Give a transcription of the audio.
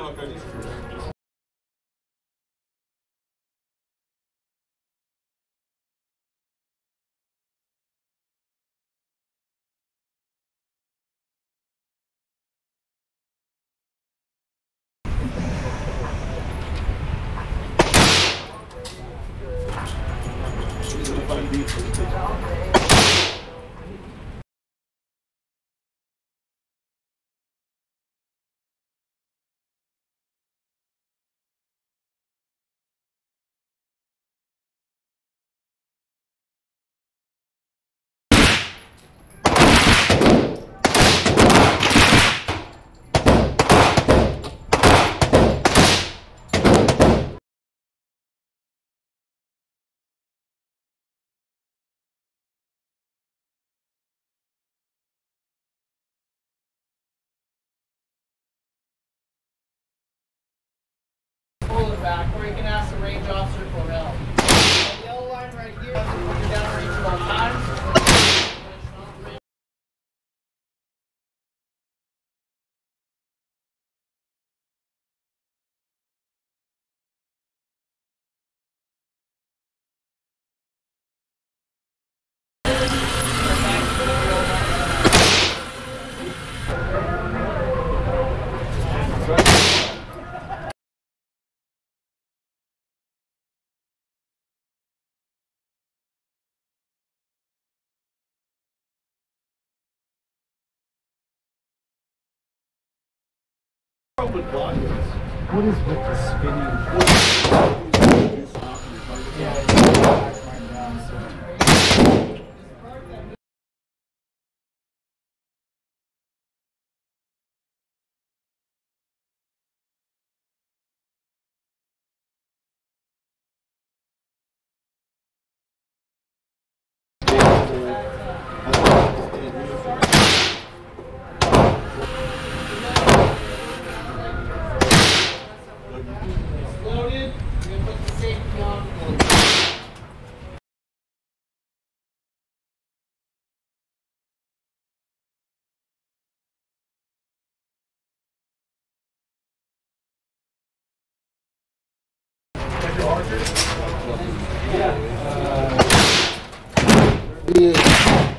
Back, or you can ask the range officer for help. The yellow line right here, put your downrange at all times. What is with the spinning? Loaded, we're going to put the safety on. Yeah.